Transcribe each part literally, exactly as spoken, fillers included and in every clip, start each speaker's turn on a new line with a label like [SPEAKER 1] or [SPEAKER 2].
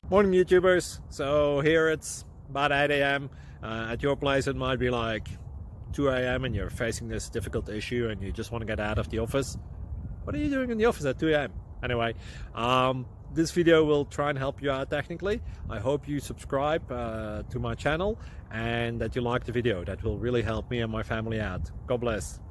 [SPEAKER 1] Morning YouTubers. So here it's about eight A M Uh, at your place it might be like two A M and you're facing this difficult issue and you just want to get out of the office. What are you doing in the office at two A M? Anyway, um, this video will try and help you out technically. I hope you subscribe uh, to my channel and that you like the video. That will really help me and my family out. God bless.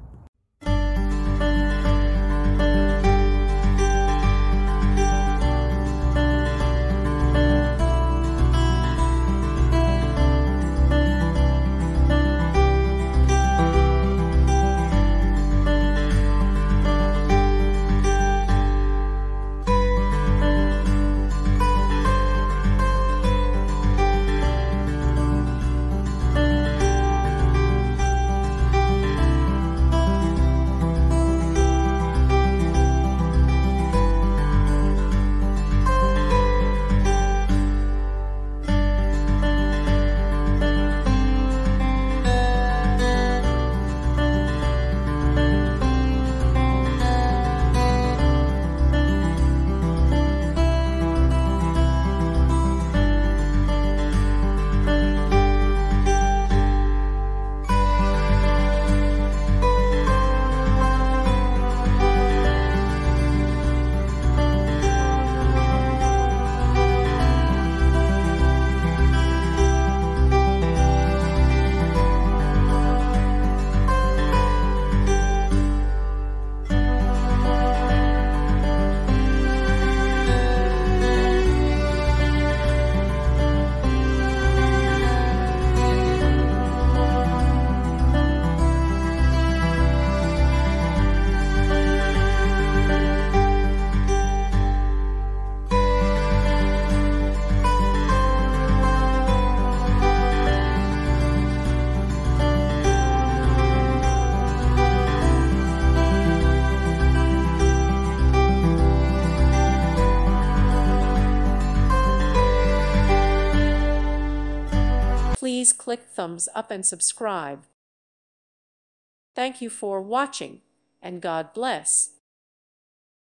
[SPEAKER 2] Please click thumbs up and subscribe. Thank you for watching, and God bless.